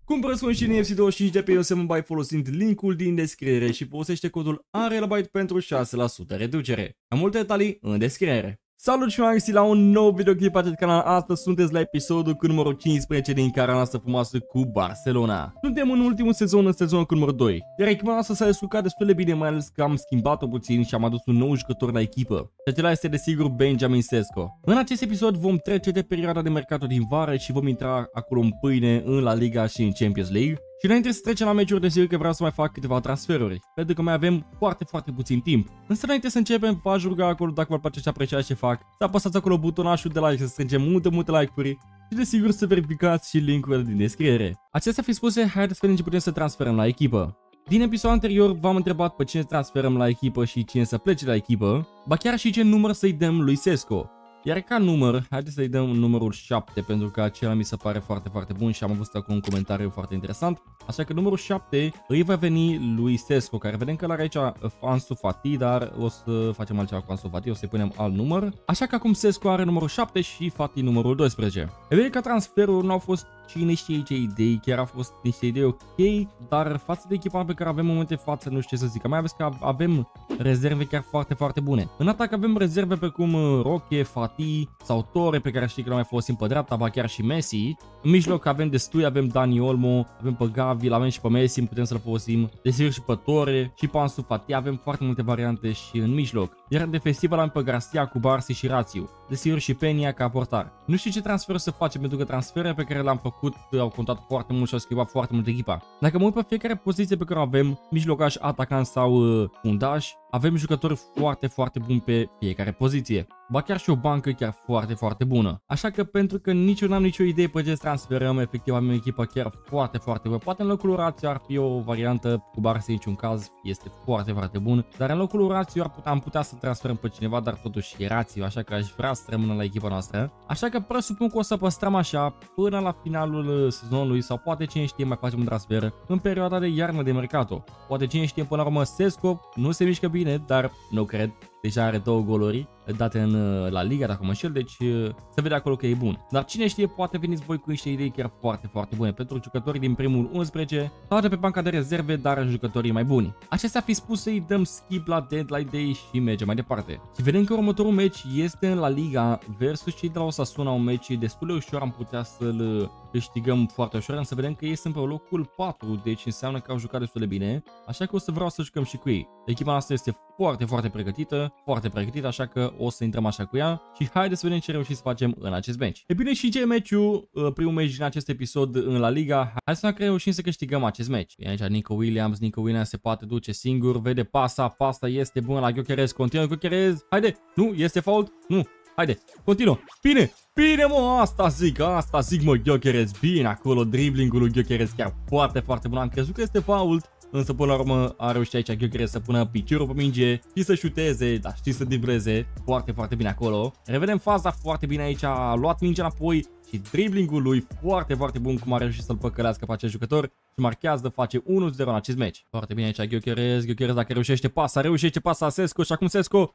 Cumpără sconșini FC25 de pe Yosemite folosind linkul din descriere și folosește codul ARELABYTE pentru 6% reducere. Am multe detalii în descriere. Salut și m-am găsit la un nou videoclip pe acest canal. Astăzi sunteți la episodul cu numărul 15 din cara noastră frumoasă cu Barcelona. Suntem în ultimul sezon, în sezonul cu numărul 2. Iar echipa noastră s-a descurcat destul de bine, mai ales că am schimbat-o puțin și am adus un nou jucător la echipă. Și acela este desigur Benjamin Sesko. În acest episod vom trece de perioada de mercato din vară și vom intra acolo în pâine în La Liga și în Champions League. Și înainte să trecem la meciuri, desigur că vreau să mai fac câteva transferuri, pentru că mai avem foarte puțin timp. Însă înainte să începem, v-aș ruga acolo, dacă vă place și apreciați ce fac, să apăsați acolo butonașul de like, să strângem multe like-uri și desigur să verificați și link-urile din descriere. Acestea fi spuse, haideți să vedem ce putem să transferăm la echipă. Din episodul anterior v-am întrebat pe cine transferăm la echipă și cine să plece la echipă, ba chiar și ce număr să-i dăm lui Sesko. Iar ca număr, haideți să-i dăm numărul 7, pentru că acela mi se pare foarte bun și am văzut acum un comentariu foarte interesant. Așa că numărul 7 îi va veni lui Sesko, care vedem că l-are aici Ansu Fati, dar o să facem altceva cu Ansu Fati, o să-i punem alt număr. Așa că acum Sesko are numărul 7 și Fati numărul 12. E bine că transferul nu au fost cine știe ce idei, chiar au fost niște idei ok, dar față de echipa pe care avem în momentul de față, nu știu ce să zic, mai ales că avem rezerve chiar foarte bune. În atac avem rezerve pe cum Roque, Fati sau Torre, pe care știi că l-am mai folosim pe dreapta, ba chiar și Messi. În mijloc avem destui, avem Dani Olmo, avem pe Gavi, l-avem și pe Messi, putem să-l folosim. Desigur și pe Torre și pe Ansu Fati, avem foarte multe variante și în mijloc. Iar în defensiv l-am pe Garcia, cu Barsi și Rațiu. Desigur și Peña ca portar. Nu știu ce transfer să facem, pentru că transferele pe care le-am făcut au contat foarte mult și au schimbat foarte mult echipa. Dacă mă uit pe fiecare poziție pe care o avem, mijlocaș, atacant sau fundaș, avem jucători foarte buni pe fiecare poziție. Ba chiar și o bancă chiar foarte bună. Așa că pentru că nici eu n-am nicio idee pe ce transferăm, efectiv am o echipă chiar foarte bună. Poate în locul Rațiu ar fi o variantă, cu Barsi niciun caz, este foarte bun. Dar în locul Rațiu am putea să transferăm pe cineva, dar totuși e Rațiu, așa că aș vrea să rămână la echipa noastră. Așa că presupun că o să păstrăm așa până la finalul sezonului sau poate cine știe mai facem un transfer în perioada de iarnă de mercato. Poate cine știe până la urmă Sesko nu se mișcă bine, dar nu cred. Deja are 2 goluri date în La Liga, dacă mă înșel, deci se vede acolo că e bun. Dar cine știe, poate veniți voi cu niște idei chiar foarte bune pentru jucătorii din primul 11 sau de pe banca de rezerve, dar jucătorii mai buni. Acestea fi spus, îi dăm skip la deadline day și mergem mai departe. Și vedem că următorul meci este în La Liga versus cei de la Osasuna, un meci destul de ușor, am putea să-l câștigăm foarte ușor, însă vedem că ei sunt pe locul 4, deci înseamnă că au jucat destul de bine, așa că o să vreau să jucăm și cu ei. Echipa noastră este foarte pregătită, așa că o să intrăm așa cu ea și haideți să vedem ce reușim să facem în acest meci. E bine, și ce e meciul, primul meci din acest episod în La Liga, hai să reușim să câștigăm acest meci. E aici Nico Williams se poate duce singur, vede pasa este bună la Gyökeres, continuă Gyökeres, haide, nu, este fault, nu, haide, continuă, bine mă, asta zic mă, Gyökeres, bine acolo, driblingul lui Gyökeres chiar foarte bun, am crezut că este fault. Însă până la urmă a reușit aici Gyökeres să pună piciorul pe minge și să șuteze, dar știi să dribleze foarte bine acolo. Revedem faza foarte bine aici, a luat mingea înapoi și driblingul lui foarte bun, cum a reușit să-l păcălească pe acest jucător și marchează, face 1-0 în acest meci. Foarte bine aici Gyökeres dacă reușește pasa Sesko și acum Sesko,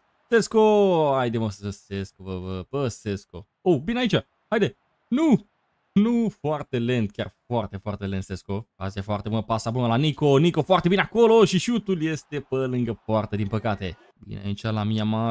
haide mă Sesko, Sesko. Oh, bine aici, haide, nu, foarte lent, chiar foarte lent Sesko. Azi e foarte bună, pasa bună la Nico foarte bine acolo și șutul este pe lângă poartă, din păcate. Bine aici la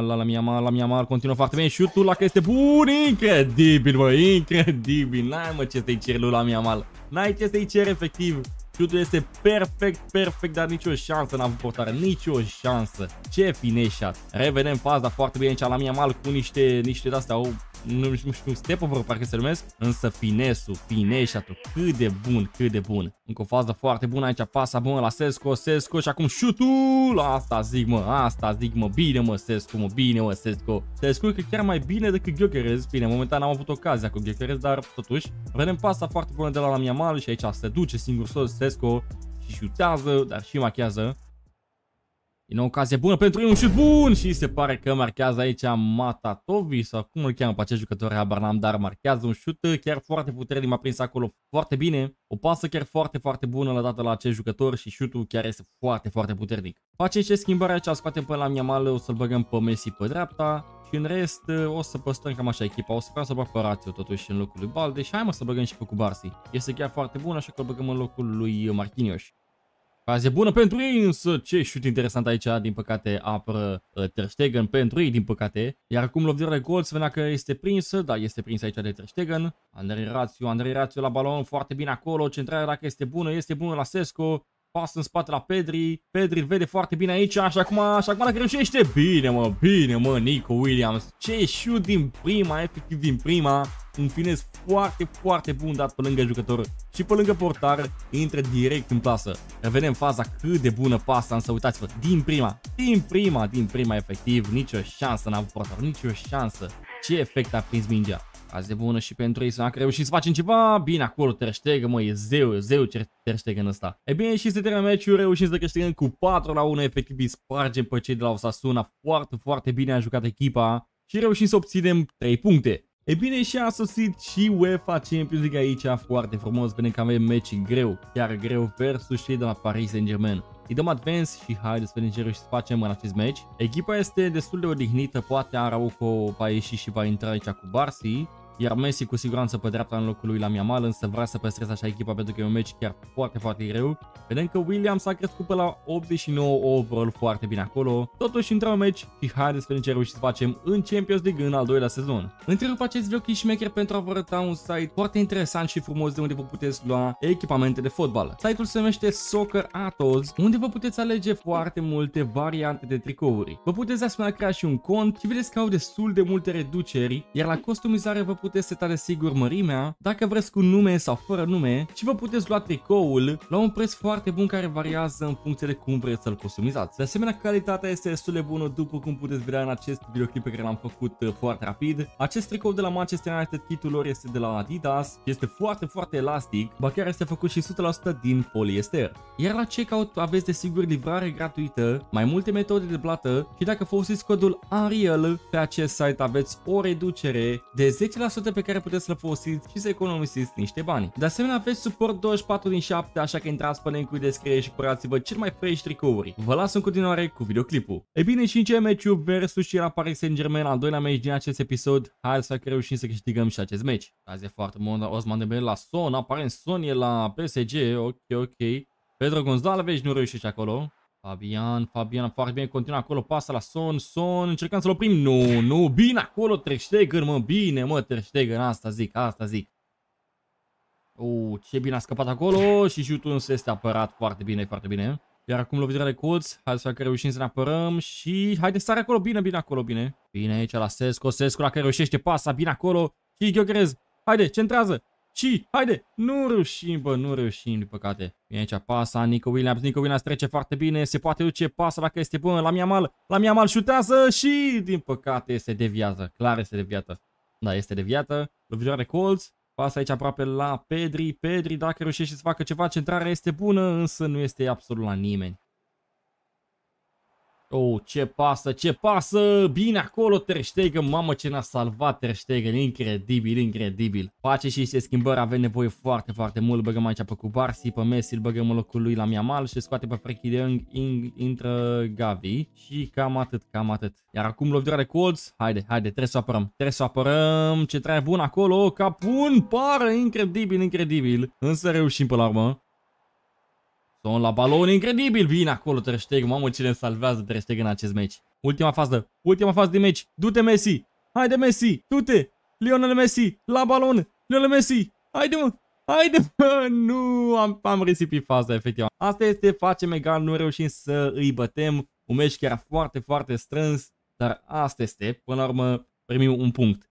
Yamal, continuă foarte bine șutul, la că este bun, incredibil, bă, incredibil. N-ai mă ce să-i ceri lui la Yamal, n-ai ce să-i ceri efectiv. Șutul este perfect, dar nicio șansă n-a avut portare, nicio șansă. Ce finish shot. Revedem faza foarte bine aici la Yamal cu niște de-astea, nu știu, step-over parcă se numesc, însă fineșatul, cât de bun. Încă o fază foarte bună aici, pasa bună la Sesko și acum șutul, asta zic mă, bine mă Sesko. Sesko că chiar mai bine decât Gyökeres, bine, momentan am avut ocazia cu Gyökeres, dar totuși, vedem pasa foarte bună de la Yamal și aici se duce singur sus Sesko și șutează, dar și machează. E o ocazie bună pentru ei, un șut bun și se pare că marchează aici Matatovi sau cum îl cheamă pe acest jucător, habar n-am, dar marchează un șut chiar foarte puternic, m-a prins acolo foarte bine. O pasă chiar foarte, foarte bună lăsată la acest jucător și șutul chiar este foarte, foarte puternic. Facem ce schimbare aici, scoatem până la Yamal, o să-l băgăm pe Messi pe dreapta. Și în rest o să păstrăm cam așa echipa, o să vreau să bag pe Rațio totuși în locul lui Balde și hai mă să băgăm și pe Cubarsi. Este chiar foarte bun, așa că îl băgăm în locul lui Marquinhos. Ocazie bună pentru ei, însă ce șut interesant aici, din păcate apără Ter Stegen pentru ei, din păcate. Iar acum lovirea de gol, se vedea că este prinsă, da, este prins aici de Ter Stegen. Andrei Rațio la balon, foarte bine acolo, centrarea dacă este bună la Sesco. Pas în spate la Pedri, Pedri îl vede foarte bine aici și acum dacă reușește, bine mă, Nico Williams, ce șut din prima, efectiv din prima, un finez foarte, foarte bun dat pe lângă jucător și pe lângă portar, intră direct în plasă. Revedem faza cât de bună pasa, însă uitați-vă, din prima efectiv, nicio șansă n-a avut portarul, nicio șansă, ce efect a prins mingea. Azi bună și pentru ei, să reușim să facem ceva. Bine acolo, Ter Stegen, mă, e zeu Ter Stegen ăsta. E bine, și se termină meciul, reușim să câștigăm cu 4-1, efectiv îi spargem pe cei de la Osasuna. Foarte, foarte bine a jucat echipa și reușim să obținem 3 puncte. E bine, și a sosit și UEFA Champions League aici, foarte frumos, vedem că avem meci greu, chiar greu, versus cei de la Paris Saint-Germain. Îi dăm advance și haideți să vedem ce reușim să facem în acest meci. Echipa este destul de odihnită, poate Araujo va ieși și va intra aici cu Barsi. Iar Messi cu siguranță pe dreapta în locul lui la Yamal, însă vrea să păstreze așa echipa pentru că e un meci chiar foarte, foarte greu. Vedem că Williams a crescut pe la 89 overall, foarte bine acolo. Totuși intră un meci și haideți să vedem ce reușim să facem în Champions League în al doilea sezon. Întrerup acest video Kishmaker pentru a vă arăta un site foarte interesant și frumos de unde vă puteți lua echipamente de fotbal. Site-ul se numește Soccer Atos, unde vă puteți alege foarte multe variante de tricouri. Vă puteți de asemenea crea și un cont și vedeți că au destul de multe reduceri, iar la customizare vă puteți seta de sigur mărimea, dacă vreți cu nume sau fără nume, și vă puteți lua tricoul la un preț foarte bun care variază în funcție de cum vreți să-l customizați. De asemenea, calitatea este destul de bună, după cum puteți vedea în acest videoclip pe care l-am făcut foarte rapid. Acest tricou de la Manchester United, kitul lor este de la Adidas, este foarte, foarte elastic, ba chiar este făcut și 100% din poliester. Iar la checkout aveți desigur livrare gratuită, mai multe metode de plată și dacă folosiți codul ARIEL pe acest site aveți o reducere de 10% pe care puteți să-l folosiți și să economisiți niște bani. De asemenea, aveți suport 24/7, așa că intrați pe link-ul de descriere și cumpărați-vă cel mai fresh tricouri. Vă las în continuare cu videoclipul. Ei bine, și în ce meciul versus și la Paris Saint-Germain, al doilea meci din acest episod, hai să reușim să câștigăm și acest meci. Azi e foarte bun, Ousmane Dembélé la Son, aparent Son e la PSG, ok. Pedro González nu reușește acolo. Fabian, foarte bine, continuă acolo, pasă la Son, încercăm să-l oprim, nu, bine acolo, Ter Stegen, mă, bine, mă, Ter Stegen, asta zic. Ce bine a scăpat acolo și șutul însă este apărat foarte bine. Iar acum lovirea de colț, hai să reușim să ne apărăm și haide să sare acolo, bine acolo. Bine aici la Sesco dacă reușește pasa, bine acolo și Gyökeres, haide, centrează. Și, haide, nu reușim, din păcate. Bine aici pasa, Nico Williams trece foarte bine, se poate duce pasa dacă este bună la Yamal șutează și, din păcate, este deviată, clar este deviată. Da, este deviată, lovitura de colț, pasa aici aproape la Pedri, dacă reușește să facă ceva, centrarea este bună, însă nu este absolut la nimeni. Ce pasă, bine acolo Ter Stegen, mamă ce ne-a salvat Ter Stegen, incredibil. Face și niște schimbări, avem nevoie foarte, foarte mult, băgăm aici pe Cubarsi, pe Messi, îl băgăm în locul lui la Yamal și scoate pe Frenkie de Jong, intră Gavi și cam atât. Iar acum lovitura de colț, haide, trebuie să apărăm, centrarea bună acolo, capun, pară, incredibil, însă reușim pe la urmă. Son la balon, incredibil, bine acolo Ter Stegen, mamă ce ne salvează Ter Stegen în acest meci. Ultima fază din meci, du-te Messi, haide Messi, du-te, Lionel Messi, la balon, Lionel Messi, haide mă, nu, am risipit faza efectiv. Asta este, facem egal, nu reușim să îi bătem, un meci chiar foarte, foarte strâns, dar asta este, până la urmă primim un punct.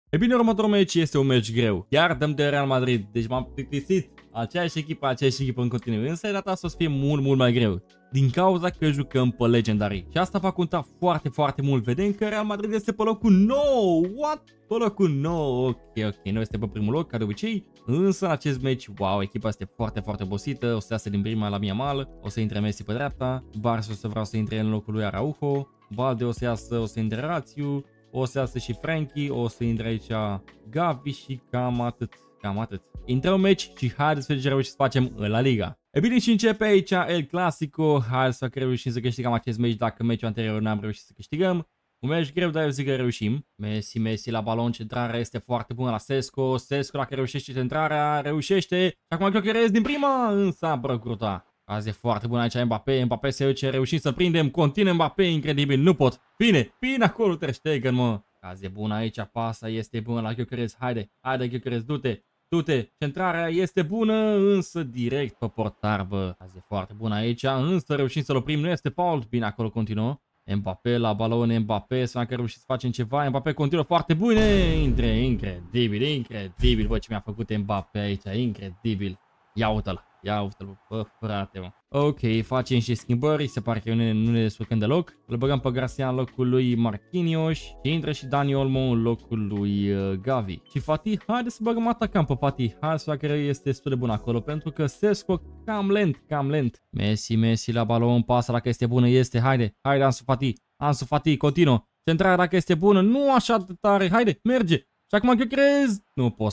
E bine, următorul meci este un meci greu. Chiar dăm de Real Madrid, deci m-am plictisit. Aceeași echipă în continuu, însă de data asta o să fie mult mai greu. Din cauza că jucăm pe Legendary. Și asta va conta foarte mult. Vedem că Real Madrid este pe locul 9. What? Pe locul 9. Ok. Noi este pe primul loc, ca de obicei. Însă în acest meci, wow, echipa este foarte obosită. O să iasă din prima la Yamal. O să intre Messi pe dreapta. Barça o să vreau să intre în locul lui Araujo. Valde o să iasă, o să intre Rațiu. O să iasă și Frankie. O să intre aici Gavi și cam atât. Intră un meci și haideți să reușim să facem La Liga. E bine, și începe aici El Clasico. Haideți să reușim să câștigăm acest meci dacă meciul anterior n-am reușit să câștigăm. Un meci greu, dar eu zic că reușim. Messi la balon, centrarea este foarte bună la Sesco. Sesco dacă reușește centrarea, reușește. Și acum Gyökeres din prima, însă apără cruta. Azi e foarte bun aici Mbappé se duce, reușim să prindem, continuă Mbappé, incredibil, nu pot. Bine acolo Ter Stegen, mă. Azi e bună aici, pasa este bună la Gyökeres, haide Gyökeres, du-te, centrarea este bună, însă direct pe portar, bă. Azi e foarte bună aici, însă reușim să-l oprim, nu este fault, bine acolo continuă. Mbappé la balon, Mbappé, să că reușim să facem ceva, Mbappé continuă foarte bune, incredibil, bă, ce mi-a făcut Mbappé aici, incredibil. Ia uite-l, bă, frate, mă. Ok, facem și schimbări, se pare că nu ne descurcăm deloc. Îl băgăm pe Garcia în locul lui Marquinhos și intră și Dani Olmo în locul lui Gavi. Și Fatih, haide să băgăm atacant pe Fatih, haide să facă că este destul de bun acolo, pentru că Sesco cam lent. Messi la balon, pasa dacă este bună, este, haide Ansu Fati, continuă. Centrarea dacă este bună, nu așa de tare, haide, merge. Și acum Gyökeres, nu pot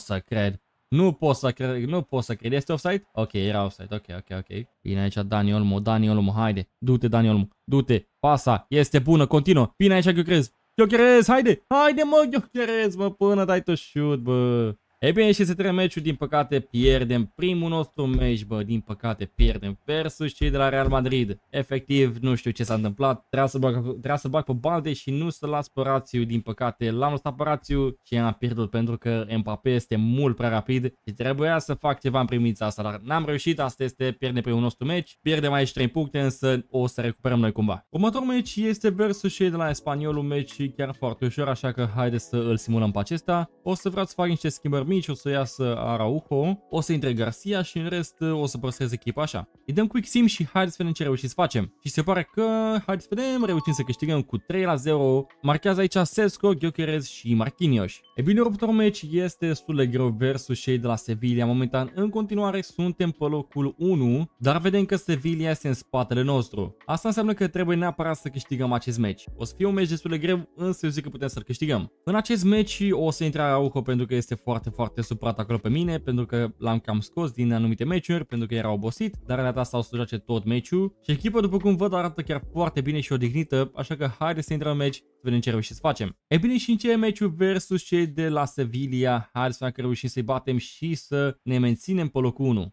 să cred, este offside? Ok, era offside, ok. Bine aici Dani Olmo, haide, du-te Dani Olmo, du-te, pasa, este bună, continuă, bine aici Gyökeres, haide mă Gyökeres, mă, până dai tu shoot, bă. E bine, și se trece meciul, din păcate pierdem primul nostru meci, bă, din păcate pierdem versus cei de la Real Madrid. Efectiv, nu știu ce s-a întâmplat, trebuia să bag pe Balde și nu să las pe Rațiu, din păcate l-am lăsat pe Rațiu și am pierdut pentru că Mbappé este mult prea rapid și trebuia să fac ceva în privința asta, dar n-am reușit, asta este, pierdem primul nostru meci, pierdem aici 3 puncte, însă o să recuperăm noi cumva. Următorul meci este versus cei de la Espanyol, un meci chiar foarte ușor, așa că haide să îl simulăm pe acesta. O să vreau să fac niște schimbări mici, o să iasă Araujo, o să intre Garcia și în rest o să păstrez echipa așa. Îi dăm quick sim și haideți să vedem ce reușim să facem. Și se pare că, haideți să vedem, reușim să câștigăm cu 3-0. Marchează aici Sesco, Gyökeres și Marquinhos. E bine, următorul meci este destul de greu versus cei de la Sevilla. Momentan, în continuare, suntem pe locul 1, dar vedem că Sevilla este în spatele nostru. Asta înseamnă că trebuie neapărat să câștigăm acest meci. O să fie un meci destul de greu, însă eu zic că putem să-l câștigăm. În acest meci o să intre Araujo pentru că este foarte supărat acolo pe mine, pentru că l-am cam scos din anumite meciuri, pentru că era obosit, dar de asta o să joace tot meciul. Și echipa, după cum văd, arată chiar foarte bine și odihnită, așa că haide să intrăm în meci, să vedem ce reușim să facem. E bine, și în ce meciul versus cei de la Sevilla, haide să vedem că reușim să-i batem și să ne menținem pe locul 1.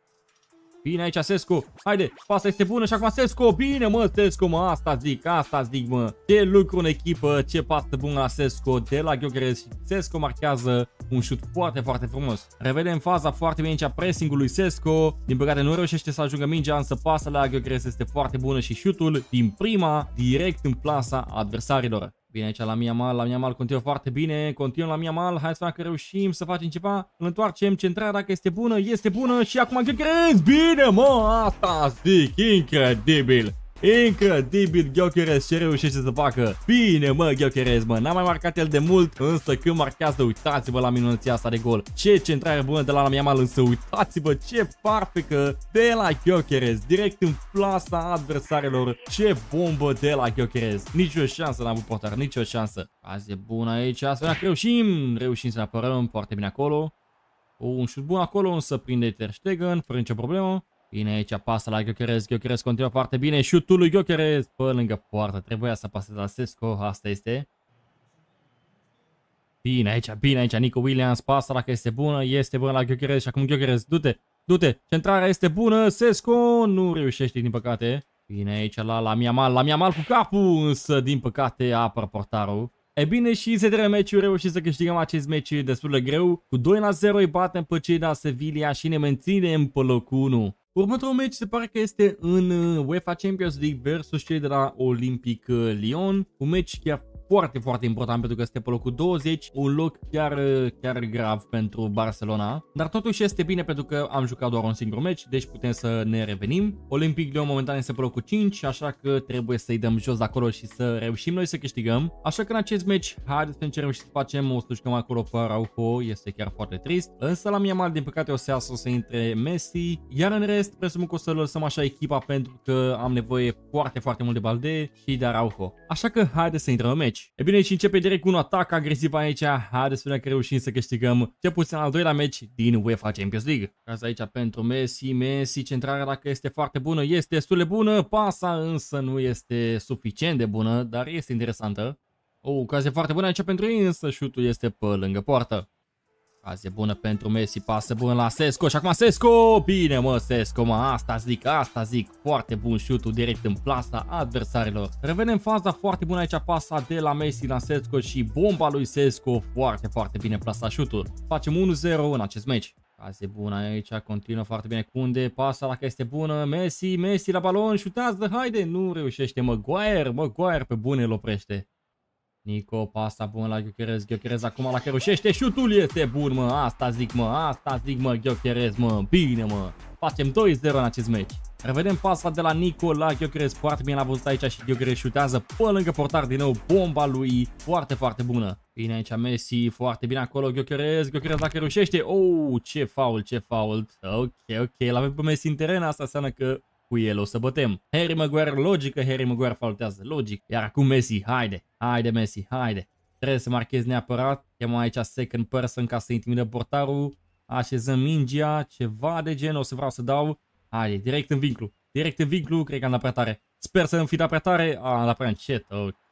Bine aici Sesco, haide, pasa este bună și acum Sesco, bine mă Sesco, mă, asta zic mă. Ce lucru în echipă, ce pasă bună la Sesco de la Gyökeres și Sesco marchează un șut foarte frumos. Revedem faza foarte bine aici, pressing-ul lui Sesco, din păcate nu reușește să ajungă mingea, însă pasa la Gyökeres este foarte bună și șutul din prima direct în plasa adversarilor. Bine aici la Yamal continuă foarte bine, continuăm la Yamal, hai să vedem că reușim să facem ceva, îl întoarcem, centrarea dacă este bună și acum Gyökeres, bine mă, asta zic, incredibil. Gyökeres ce reușește să facă. Bine mă Gyökeres, mă, n-a mai marcat el de mult, însă când marchează, uitați-vă la minunăția asta de gol. Ce centrare bună de la Yamal, însă uitați-vă ce parfecă de la Gyökeres, direct în plasa adversarilor. Ce bombă de la Gyökeres. Nicio șansă n-a avut portar, nicio șansă. Azi e bună aici, asta reușim să ne apărăm foarte bine acolo. Un șut bun acolo, însă prinde Ter Stegen, fără nicio problemă. Bine aici, pasă la Gyökeres continuă foarte bine, șutul lui Gyökeres pe lângă poartă, trebuia să paseze la Sesco, asta este. Bine aici, Nico Williams, pasă dacă este bună la Gyökeres și acum Gyökeres, du-te, centrarea este bună, Sesco nu reușește din păcate. Bine aici la Yamal cu capul, însă din păcate apără portarul. E bine, și se trece meciul, reușim să câștigăm acest meci destul de greu. Cu 2-0 îi batem pe cei de la Sevilla și ne menținem pe locul 1. Următorul meci se pare că este în UEFA Champions League versus cei de la Olympic Lyon. Un meci chiar foarte important pentru că este pe locul 20, un loc chiar grav pentru Barcelona, dar totuși este bine pentru că am jucat doar un singur meci, deci putem să ne revenim. Olympic Lyon momentan este pe locul 5, așa că trebuie să-i dăm jos de acolo și să reușim noi să câștigăm. Așa că în acest meci, haideți să încercăm și să facem, o să jucăm acolo pe Araujo, este chiar foarte trist. Însă la Yamal, din păcate, o să iasă, o să intre Messi, iar în rest, presupun că o să lăsăm așa echipa pentru că am nevoie foarte mult de Balde și de Araujo. Așa că haideți să intrăm în meci. E bine, și începe direct cu un atac agresiv aici, haideți să vedem că reușim să câștigăm cel puțin al doilea meci din UEFA Champions League. Caza aici pentru Messi, centrarea dacă este foarte bună, este destul de bună, pasa însă nu este suficient de bună, dar este interesantă. O ocazie foarte bună aici pentru ei, însă șutul este pe lângă poartă. Ocazie bună pentru Messi, pasă bună la Sesco și acum Sesco! Bine mă Sesco, mă, asta zic, foarte bun șutul direct în plasa adversarilor. Revenem faza foarte bună aici, pasa de la Messi la Sesco și bomba lui Sesco, foarte bine plasat șutul. Facem 1-0 în acest meci. Ocazie bună aici, continuă foarte bine Kunde, pasa dacă este bună, Messi la balon, șutează, haide, nu reușește, Maguire pe bune îl oprește. Nico, pasa bună la Gyökeres acum la că reușește, șutul este bun, mă, asta zic, mă, Gyökeres, mă, bine, mă. Facem 2-0 în acest meci. Revedem pasa de la Nico la Gyökeres, foarte bine l-a văzut aici și Gyökeres șutează pe lângă portar din nou, bomba lui, foarte bună. Bine aici Messi, foarte bine acolo Gyökeres dacă reușește, ce fault, ok, l-avem pe Messi în teren, asta înseamnă că cu el o să bătem. Harry Maguire, logic că Harry Maguire faultează, logic. Iar acum Messi, haide Messi, haide. Trebuie să marchez neapărat. Chemăm aici second person ca să intimidăm portarul. Așezăm mingea, ceva de genul, o să vreau să dau. Haide, direct în vinclu, cred că am dat prea tare. Sper să nu fi dat prea tare. Am dat prea încet,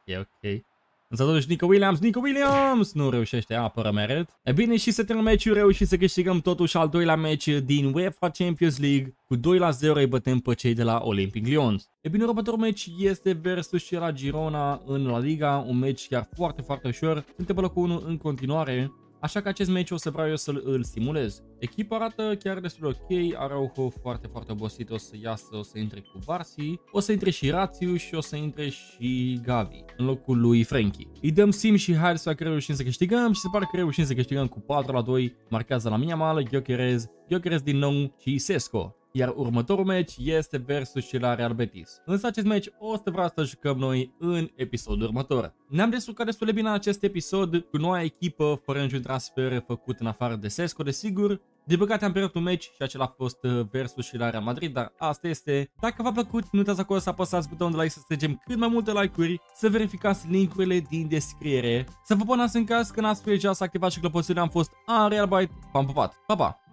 ok. Însă totuși Nico Williams nu reușește, apără Meret. E bine, și să terminăm meciul, reușim să câștigăm totuși al doilea meci din UEFA Champions League. Cu 2-0 îi bătem pe cei de la Olympic Lyon. E bine, următorul meci este versus cei la Girona în La Liga, un meci chiar foarte ușor. Suntem pe locul 1 în continuare. Așa că acest meci o să vreau eu să-l simulez. Echipa arată chiar destul de ok, Araujo foarte obosit, o să iasă, o să intre cu Barsi, o să intre și Rațiu și o să intre și Gavi în locul lui Frenkie. Îi dăm sim și hai să reușim să câștigăm și se pare că reușim să câștigăm cu 4-2, marchează la Yamal, Gyökeres din nou și Sesco. Iar următorul meci este versus cel la Real Betis. Însă acest meci o să vreau să jucăm noi în episodul următor. Ne-am descurcat destul de bine în acest episod cu noua echipă, fără niciun transfer făcut în afară de Sesco, desigur. De păcate am pierdut un meci și acela a fost versus și la Real Madrid, dar asta este. Dacă v-a plăcut, nu uitați acolo să apăsați butonul de like, să strângem cât mai multe like-uri, să verificați link-urile din descriere, să vă abonați în caz că n-ați fi deja să activați și clopoțelul. Am fost Unreal Byte, v-am pupat, pa!